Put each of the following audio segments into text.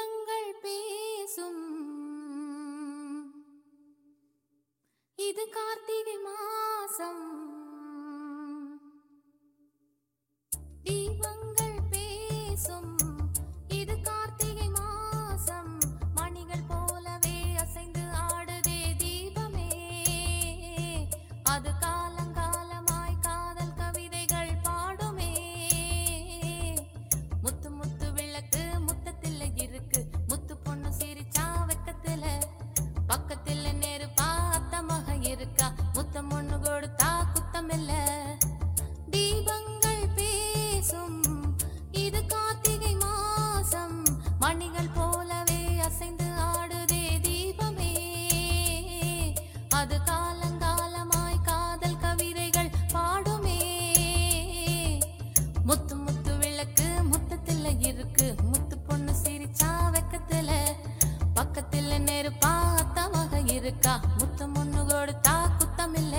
தீபங்கள் பேசும் இது கார்த்திகை மாசம். தீபங்கள் பேசும் இது கார்த்திகை மாசம். மணிகள் போலவே அசைந்து ஆடுதே தீபமே. அது காலங்காலமாய் காதல் கவிதைகள் பாடுமே. முத்து முத்து விளக்கு முத்தத்தில இருக்கு. முத்து பொண்ணு சிரிச்சா வெக்கத்தில. பக்கத்தில நெருப்பா அத்தமாக இருக்கா. முத்தம் ஒண்ணு கொடுத்தா குத்தமில்ல. தீபங்கள் பேசும் இது கார்த்திகை மாசம். மணிகள் போலவே அசைந்து ஆடுதே தீபமே. அது காலங்காலமாய் காதல் கவிதைகள் பாடுமே. முத்து முத்து விளக்கு முத்தத்தில இருக்கு. முத்து பொண்ணு சிரிச்சா வெக்கத்தில. பக்கத்தில நெருப்பா அத்தமாக இருக்கா. முத்தம் ஒண்ணு கொடுத்தா குத்தமில்ல.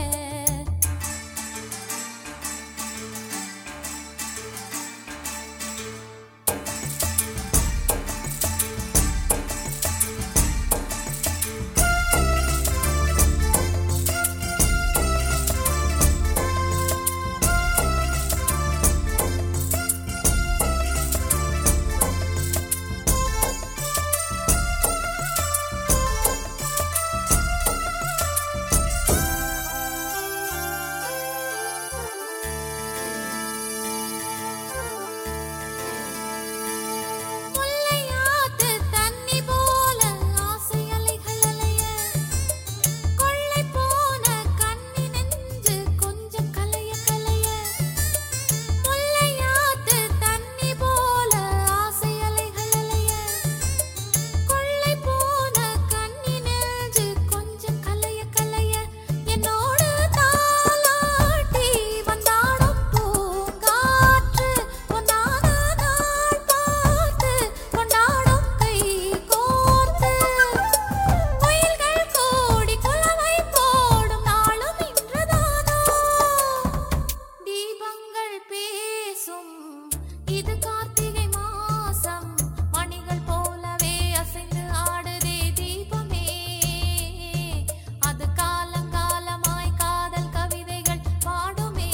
இது கார்த்திகை மாசம். மணிகள் போலவே அசைந்து ஆடுதே தீபமே. அது காலங்காலமாய் காதல் கவிதைகள் பாடுமே.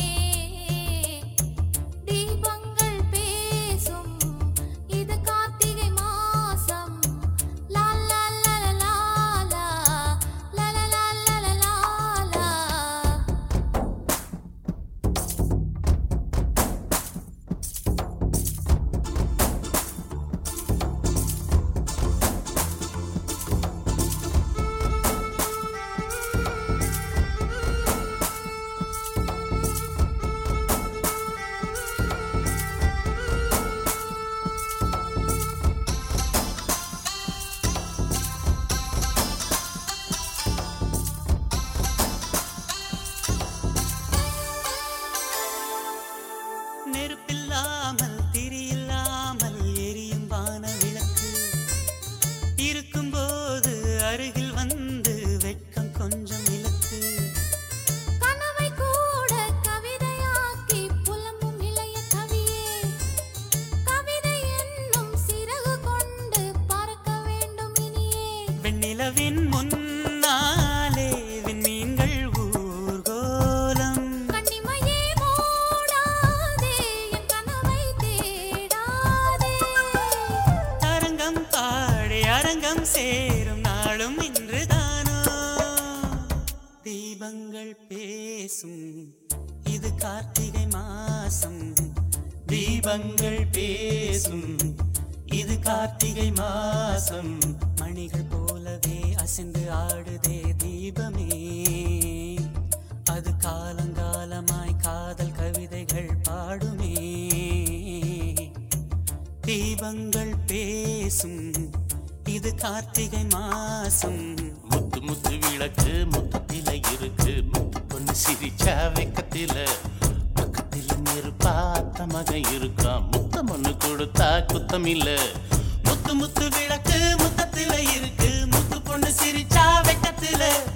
தீபங்கள் பேசும் இது கார்த்திகை மாசம். லா லா லா லா லா லா லா லா லா லா லா. நெருப்பில்லாமல் திரியில்லாமல் எரியும் வான விளக்கு இருக்கும்போது அருகில் வந்து வெட்கம் கொஞ்சம் விளக்கு. கனவை கூட கவிதையாக்கி புலம்பும் இளைய கவியே. கவிதை என்னும் சிறகு கொண்டு பறக்க வேண்டும் இனியே. வெண்ணிலவின் முன்னாலே விண்மீன்கள் ஊர்கோலம். கண்ணிமையே மூடாதே என் கனவை தேடாதே. அரங்கம் பாடி அரங்கம் சேரும் நாளும் இன்றுதானோ. தீபங்கள் பேசும் இது கார்த்திகை மாசம். தீபங்கள் பேசும் இது கார்த்திகை மாசம். மணிகள் போலவே அசைந்து ஆடுதே தீபமே. அது காலங்காலமாய் காதல் கவிதைகள் பாடுமே. தீபங்கள் பேசும் இது கார்த்திகை மாசம். முத்து முத்து விளக்கு முத்தத்தில இருக்கு. முத்து பொண்ணு சிரிச்சா வெக்கத்தில. பக்கத்தில நெருப்பா அத்தமாக இருக்கா. முத்தம் ஒண்ணு கொடுத்தா குத்தமில்ல. முத்து முத்து விளக்கு முத்தத்தில இருக்கு. முத்து பொண்ணு சிரிச்சா வெக்கத்தில.